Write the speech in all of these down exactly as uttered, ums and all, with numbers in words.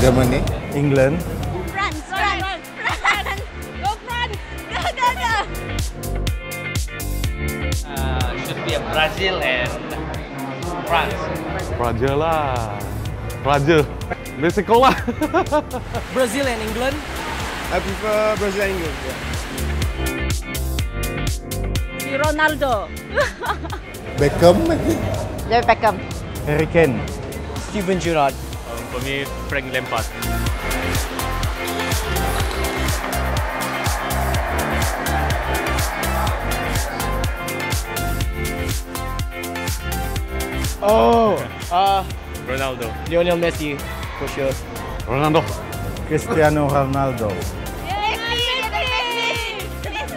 Germany. England. France, France, France. Go France. Go, go, go. Uh, should be a Brazil and France. Brazil lah. Brazil. Mexico lah. Brazil and England. I prefer Brazil and England. Yeah. Si Ronaldo. Beckham. David Beckham. Harry Kane. Steven Gerrard. Um, for me, Frank Lampard. Oh, uh, Ronaldo. Lionel Messi, for sure. Ronaldo. Cristiano Ronaldo. Yay, Messi!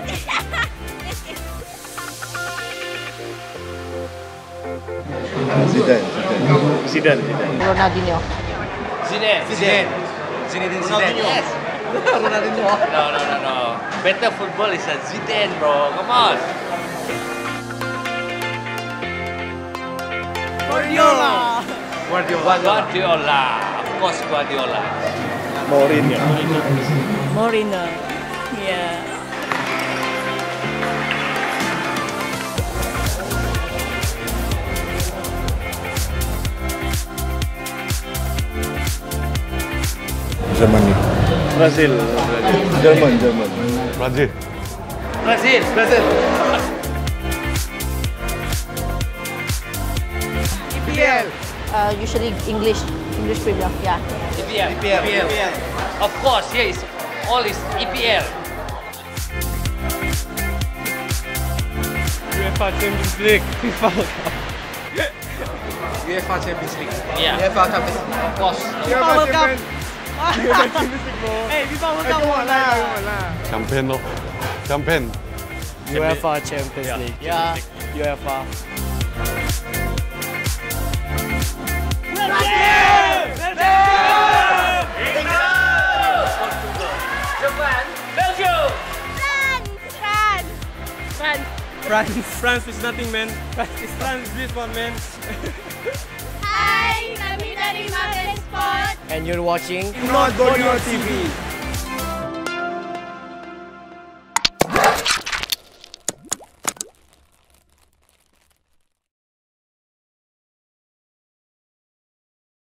Zidane. Zidane. Ronaldinho. Zidane. Zidane. Zinedine Zidane. Yes. Ronaldinho. No, no, no, no. Better football is a Zidane, bro. Come on. Guardiola. Guardiola. Guardiola. Of course, Guardiola. Mourinho. Mourinho. Yeah. Germany. Brazil. German. German. Brazil. Brazil. Brazil. E P L. Uh, usually English, English Premier. Yeah. E P L. E P L. E P L. Of course, yes. All is E P L. UEFA Champions League. FIFA. UEFA Champions League. Yeah. UEFA Champions League. Of course. FIFA World Cup. Hey, FIFA World Cup. Champion loh. Champion. UEFA Champions Yeah, League. Yeah, UEFA. Japan. Belgium. France, France, France. France. France is nothing, man. France is France. This one, man. Hi, kami dari Magen Sport. And you're watching Not Borneo T V.